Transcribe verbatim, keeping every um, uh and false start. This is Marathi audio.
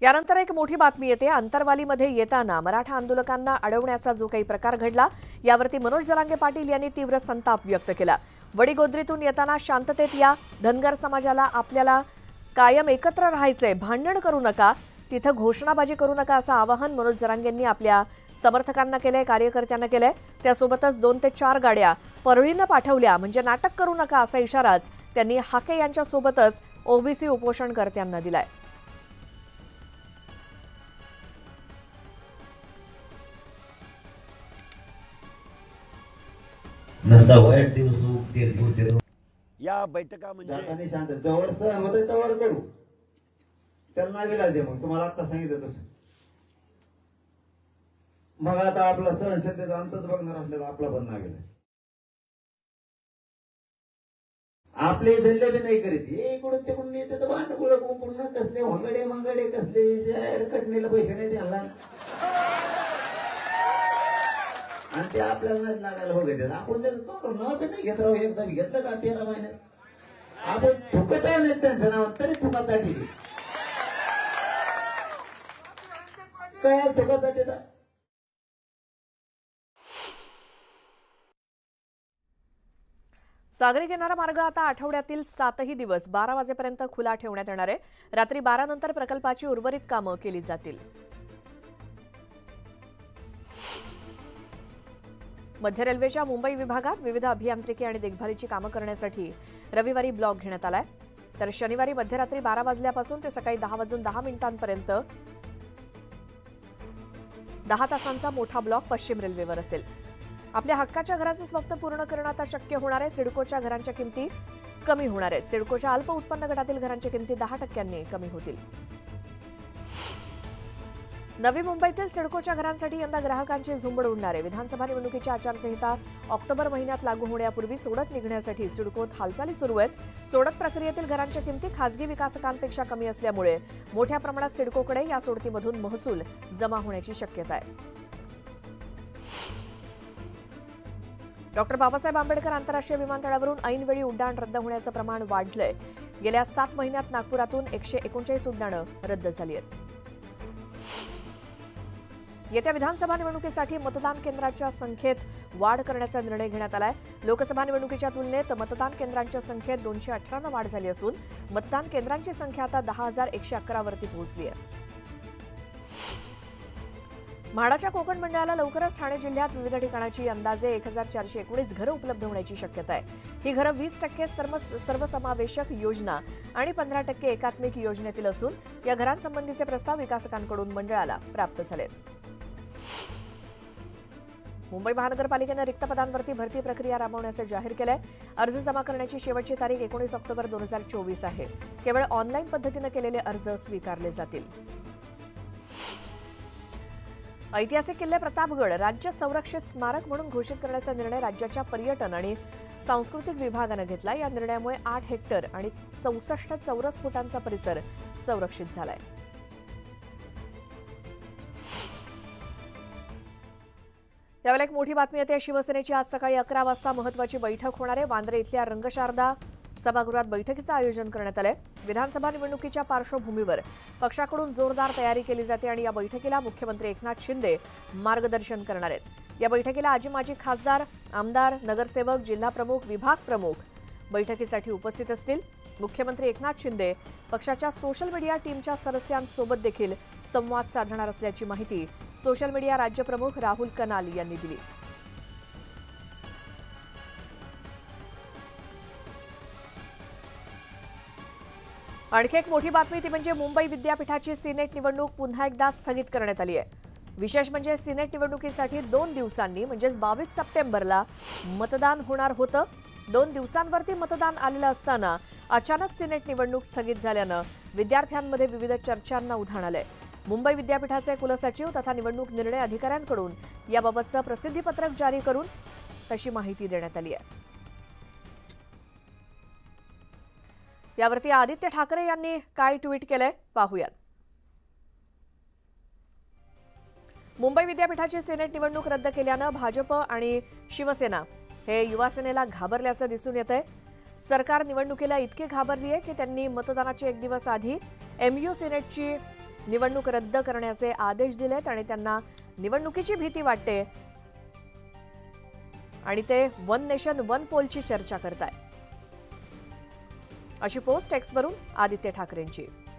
यानंतर एक मोठी बातमी येते। अंतरवालीमध्ये येताना मराठा आंदोलकांना अडवण्याचा जो काही प्रकार घडला यावरती मनोज जरांगे पाटील यांनी तीव्र संताप व्यक्त केला। वडीगोद्रीतून येताना शांततेत या, धनगर समाजाला आपल्याला कायम एकत्र राहायचंय, भांडण करू नका, तिथं घोषणाबाजी करू नका असं आवाहन मनोज जरांगेंनी आपल्या समर्थकांना केलंय, कार्यकर्त्यांना केलंय। त्यासोबतच दोन ते चार गाड्या परळीनं पाठवल्या म्हणजे नाटक करू नका असा इशाराच त्यांनी हाके यांच्या सोबतच ओबीसी उपोषणकर्त्यांना दिलाय। नसता वाईट दिवस उगतील पुढचे या बैठका म्हणजे जाताना शांत जवळ सहन होते तवर करू, त्यांना विलाज आहे। मग तुम्हाला आता सांगितलं तसं मग आता आपला सहनशीलतेचा अंतच बघणार असल्यास आपला पण नावेल। आपले धंदे बी नाही करीत, हे इकडून तिकडून येते तर भांडकुळ कुंकुण कसले होंगडे मंगडे कसले कटणीला पैसे नाही द्यायला आणि ते आपल्याला लागायला बघत आपण त्याचं तोंड नाव बी नाही घेत राहू। एकदा घेतलं का तेरा महिन्यात आपण थुकत नाही त्यांचं नाव तरी थुकात आली काय थुकात आली। सागरी किनारा मार्ग आता आठवड्यातील सातही दिवस बारा वाजेपर्यंत खुला ठेवण्यात येणार आहे। रात्री बारा नंतर प्रकल्पाची उर्वरित कामं केली जातील। मध्य रेल्वेच्या मुंबई विभागात विविध अभियांत्रिकी आणि देखभालीची कामं करण्यासाठी रविवारी ब्लॉक घेण्यात आलाय। तर शनिवारी मध्यरात्री बारा वाजल्यापासून ते सकाळी दहा वाजून दहा मिनिटांपर्यंत दहा तासांचा मोठा ब्लॉक पश्चिम रेल्वेवर असेल। आपल्या हक्काच्या घराचं स्वप्न पूर्ण करणं आता शक्य होणार आहे। सिडकोच्या घरांच्या किमती कमी होणार आहेत। सिडकोच्या अल्प उत्पन्न गटातील घरांच्या किमती दहा टक्क्यांनी कमी होतील। नवी मुंबईतील सिडकोच्या घरांसाठी यंदा ग्राहकांची झुंबड उडणार आहे। विधानसभा निवडणुकीची आचारसंहिता ऑक्टोबर महिन्यात लागू होण्यापूर्वी सोडत निघण्यासाठी सिडकोत हालचाली सुरू आहेत। सोडत प्रक्रियेतील घरांच्या किमती खासगी विकासकांपेक्षा कमी असल्यामुळे मोठ्या प्रमाणात सिडकोकडे या सोडतीमधून महसूल जमा होण्याची शक्यता आहे। डॉक्टर बाबासाहेब आंबेडकर आंतरराष्ट्रीय विमानतळावरून ऐनवेळी उड्डाण रद्द होण्याचं प्रमाण वाढलंय। गेल्या सात महिन्यात नागपुरातून एकशे एकोणचाळीस उड्डाणं रद्द झाली आहेत। येत्या विधानसभा निवडणुकीसाठी मतदान केंद्राच्या संख्येत वाढ करण्याचा निर्णय घेण्यात आलाय। लोकसभा निवडणुकीच्या तुलनेत मतदान केंद्रांच्या संख्येत दोनशे अठरानं वाढ झाली असून मतदान केंद्रांची संख्या आता दहा हजार एकशे अकरा वरती पोहोचली आहे। म्हाडाच्या कोकण मंडळाला लवकरच ठाणे जिल्ह्यात विविध ठिकाणाची अंदाजे एक हजार चारशे एकोणीस घरं उपलब्ध होण्याची शक्यता आहे। ही घरं वीस टक्के सर्व सर्वसमावेशक योजना आणि पंधरा टक्के एकात्मिक योजनेतील असून या घरांसंबंधीचे प्रस्ताव विकासकांकडून मंडळाला प्राप्त झालेत। मुंबई महानगरपालिकेनं रिक्त पदांवरती भरती प्रक्रिया राबवण्याचं जाहीर केलंय। अर्ज जमा करण्याची शेवटची तारीख एकोणीस ऑक्टोबर दोन हजार चोवीस आहे। केवळ ऑनलाईन पद्धतीनं केलेले अर्ज स्वीकारले जातील। ऐतिहासिक किल्ले प्रतापगड राज्य संरक्षित स्मारक म्हणून घोषित करण्याचा निर्णय राज्याच्या पर्यटन आणि सांस्कृतिक विभागानं घेतला। या निर्णयामुळे आठ हेक्टर आणि चौसष्ट चौरस फुटांचा परिसर संरक्षित झालाय। यावेळी एक मोठी बातमी येते। शिवसेनेची आज सकाळी अकरा वाजता महत्त्वाची बैठक होणार आहे। वांद्रे इथल्या रंगशारदा सभागृहात बैठकीचं आयोजन करण्यात आलंय। विधानसभा निवडणुकीच्या पार्श्वभूमीवर पक्षाकडून जोरदार तयारी केली जाते आणि या बैठकीला मुख्यमंत्री एकनाथ शिंदे मार्गदर्शन करणार आहेत। या बैठकीला आजी माजी खासदार, आमदार, नगरसेवक, जिल्हा प्रमुख, विभाग प्रमुख बैठकीसाठी उपस्थित असतील। मुख्यमंत्री एकनाथ शिंदे पक्षाच्या सोशल मीडिया टीमच्या सदस्यांसोबत देखील संवाद साधणार असल्याची माहिती सोशल मीडिया राज्यप्रमुख राहुल कनाल यांनी दिली। आणखी एक मोठी बातमी ती म्हणजे मुंबई विद्यापीठाची सिनेट निवडणूक पुन्हा एकदा स्थगित करण्यात आली आहे। विशेष म्हणजे सिनेट निवडणुकीसाठी दोन दिवसांनी म्हणजेच बावीस सप्टेंबरला मतदान होणार होतं। दोन दिवसांवरती मतदान आलेलं असताना अचानक सिनेट निवडणूक स्थगित झाल्यानं विद्यार्थ्यांमध्ये विविध चर्चांना उधाण आलंय। मुंबई विद्यापीठाचे कुलसचिव तथा निवडणूक निर्णय अधिकाऱ्यांकडून याबाबतचं प्रसिद्धीपत्रक जारी करून तशी माहिती देण्यात आली आहे। यावरती आदित्य ठाकरे यांनी काय ट्विट केलंय पाहूयात। मुंबई विद्यापीठाची सिनेट निवडणूक रद्द केल्यानं भाजप आणि शिवसेना हे युवासेनेला घाबरल्याचं दिसून येतंय। सरकार निवडणुकीला इतके घाबरली आहे की त्यांनी मतदानाच्या एक दिवस आधी एमयू सिनेटची निवडणूक रद्द करण्याचे आदेश दिलेत आणि त्यांना निवडणुकीची भीती वाटते आणि ते वन नेशन वन पोलची चर्चा करतायत, अशी पोस्ट एक्सवरून आदित्य ठाकरेंची.